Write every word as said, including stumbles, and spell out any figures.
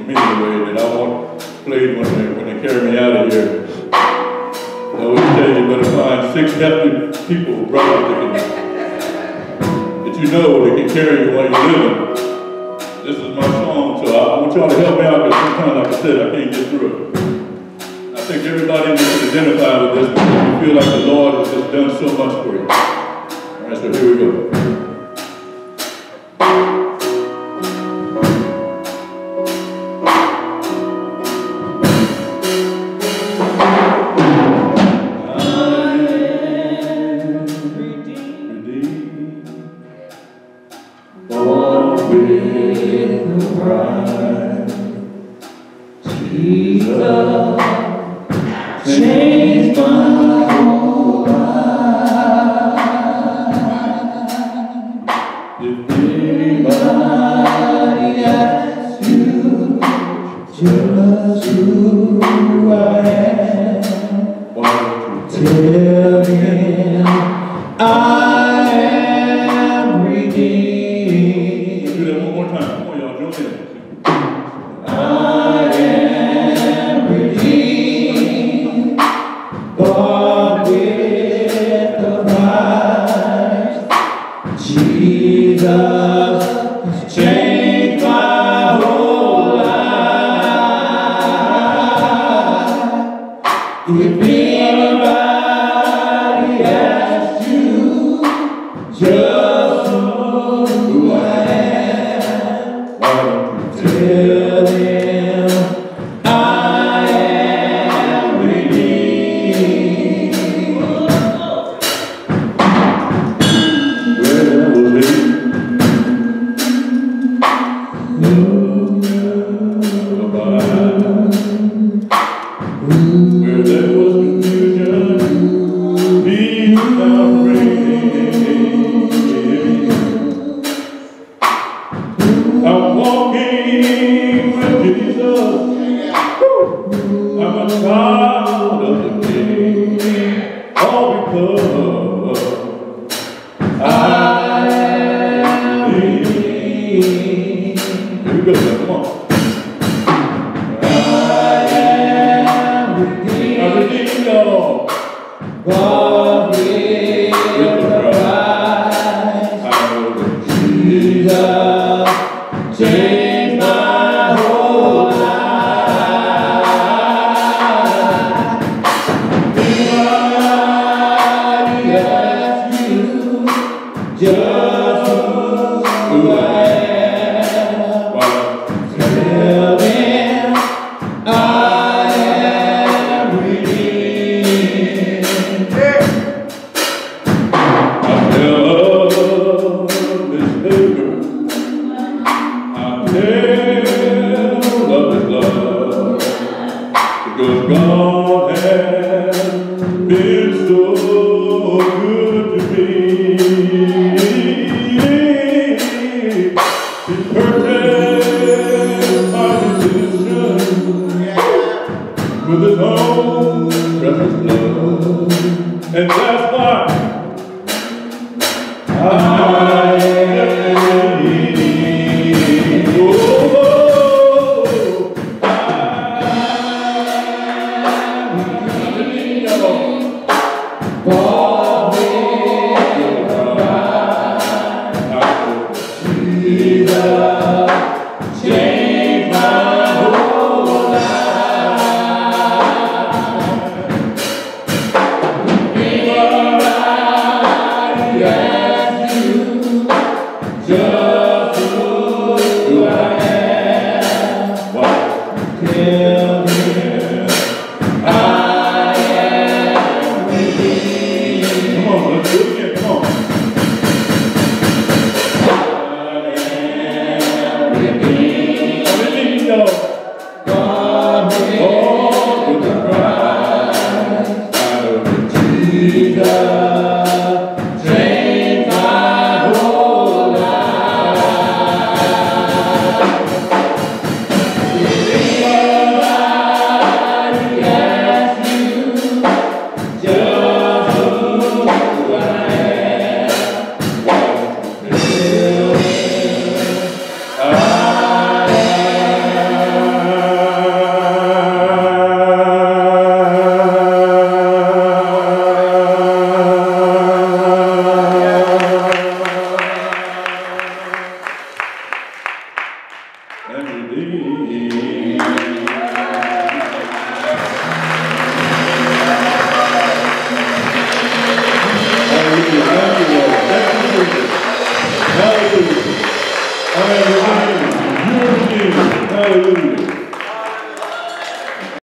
me anyway, that I want played when they, when they carry me out of here. I always tell you, you're going to find six healthy people, brothers, that, can, that you know that can carry you while you're living. This is my song, so I, I want y'all to help me out, because sometimes, like I said, I can't get through it. I think everybody needs to identify with this because you feel like the Lord has just done so much for you. All right, so here we go. Change my whole life. If anybody asks you just who I am, tell him I am redeemed. Do that one more time. Come on, y'all, jump in. I am redeemed, bought with the price. Jesus has changed my whole life. If anybody asks you just who I am, tell him I am redeemed. Where that was me. Where there was confusion, peace found reign. I'm walking with Jesus. I'm a child of the King. All because I believe. Here we go, now, come on. I am redeemed, I redeemed y'all. bought with the price. I know that Jesus changed my whole life. Anybody asks you just who I am, wow. tell them I am redeemed. I tell this Savior, I tell of His love, because God has been so good to me. He purchased my decision with His own precious blood, and that's why I am redeemed. Oh, I am redeemed. Bought with the price. Jesus changed my whole life. Anybody asks you just who I am, tell him I am redeemed. Come on, let's do it again. Come on. Redeemed, I redeemed y'all. bought with Oh, with the price. I know that Jesus changed my whole life. If anybody asks you just who I am, tell him I am